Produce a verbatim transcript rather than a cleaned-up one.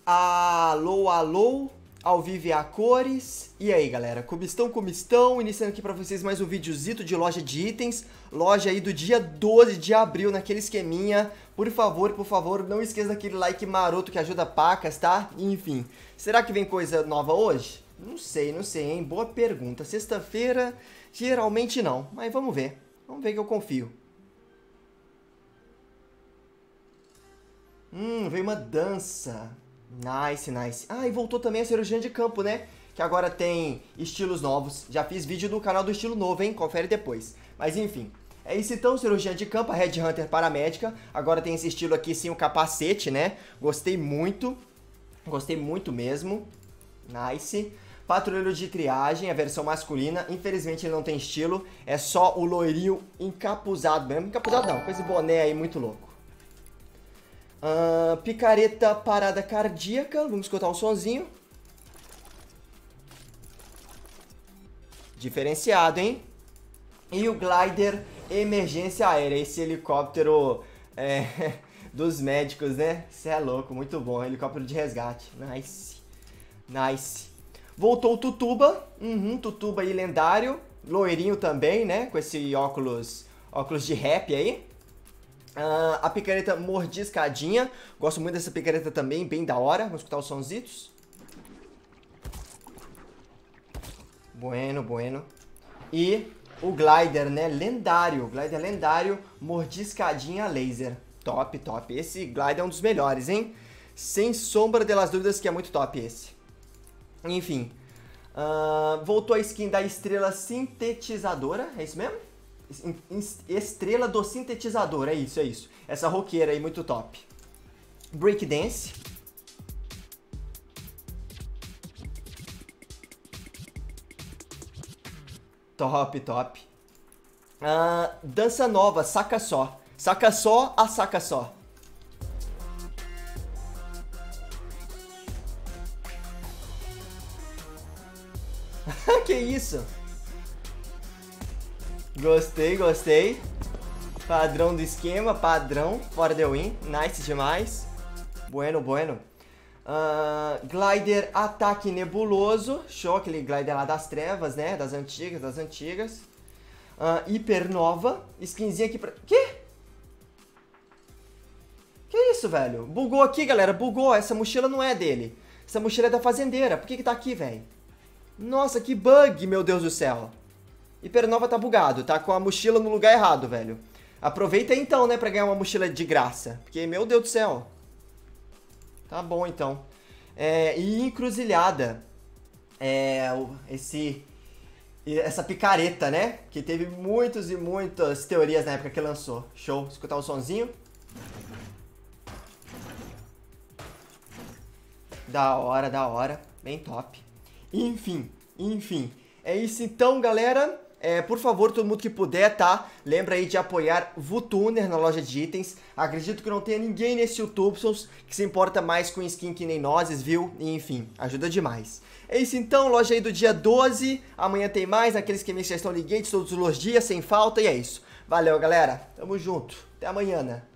Alô, alô, ao vivo e a cores. E aí, galera, como estão, como estão? Iniciando aqui pra vocês mais um videozito de loja de itens. Loja aí do dia doze de abril, naquele esqueminha. Por favor, por favor, não esqueça daquele like maroto que ajuda pacas, tá? Enfim, será que vem coisa nova hoje? Não sei, não sei, hein? Boa pergunta. Sexta-feira, geralmente não, mas vamos ver. Vamos ver que eu confio. Hum, veio uma dança. Nice, nice. Ah, e voltou também a cirurgia de campo, né? Que agora tem estilos novos. Já fiz vídeo do canal do estilo novo, hein? Confere depois. Mas enfim, é isso então, cirurgia de campo, a Red Hunter paramédica. Agora tem esse estilo aqui, sim, o capacete, né? Gostei muito. Gostei muito mesmo. Nice. Patrulheiro de triagem, a versão masculina. Infelizmente ele não tem estilo. É só o loirinho encapuzado mesmo. Encapuzado não, com esse boné aí muito louco. Uh, picareta parada cardíaca. Vamos escutar um sonzinho. Diferenciado, hein? E o glider emergência aérea. Esse helicóptero é, dos médicos, né? Isso é louco, muito bom. Helicóptero de resgate. Nice. Nice. Voltou o Tutuba. Uhum, Tutuba aí lendário. Loirinho também, né? Com esse óculos, óculos de rap aí. Uh, a picareta mordiscadinha. Gosto muito dessa picareta também, bem da hora. Vamos escutar os sonzitos. Bueno, bueno. E o glider, né? Lendário. Glider lendário, mordiscadinha laser. Top, top. Esse glider é um dos melhores, hein? Sem sombra das dúvidas que é muito top esse. Enfim. Uh, voltou a skin da estrela sintetizadora. É isso mesmo? Estrela do sintetizador, é isso, é isso. Essa roqueira aí, muito top. Breakdance. Top, top. Uh, dança nova, saca só. Saca só a saca só. Que isso? Gostei, gostei. Padrão do esquema, padrão. For the win. Nice demais. Bueno, bueno. Uh, glider ataque nebuloso. Show, aquele glider lá das trevas, né? Das antigas, das antigas. Uh, hipernova. Skinzinha aqui pra... Que? Que isso, velho? Bugou aqui, galera. Bugou. Essa mochila não é dele. Essa mochila é da fazendeira. Por que que tá aqui, velho? Nossa, que bug, meu Deus do céu. Hipernova tá bugado, tá com a mochila no lugar errado, velho. Aproveita aí, então, né, pra ganhar uma mochila de graça. Porque, meu Deus do céu. Tá bom, então. É, e encruzilhada. É, esse... Essa picareta, né? Que teve muitas e muitas teorias na época que lançou. Show. Escutar o sonzinho. Da hora, da hora. Bem top. Enfim, enfim. É isso então, galera. É, por favor, todo mundo que puder, tá? Lembra aí de apoiar VooTuner na loja de itens. Acredito que não tenha ninguém nesse YouTube que se importa mais com skin que nem nós, viu? E, enfim, ajuda demais. É isso então, loja aí do dia doze. Amanhã tem mais, aqueles que já estão ligados todos os dias, sem falta. E é isso. Valeu, galera. Tamo junto. Até amanhã, né?